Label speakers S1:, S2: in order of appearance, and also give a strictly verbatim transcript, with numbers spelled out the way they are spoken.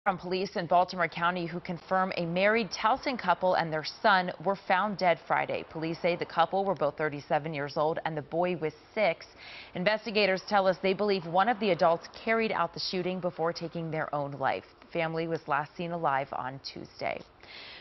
S1: From police in Baltimore County who confirm a married Towson couple and their son were found dead Friday. Police say the couple were both thirty-seven years old and the boy was six. Investigators tell us they believe one of the adults carried out the shooting before taking their own life. The family was last seen alive on Tuesday.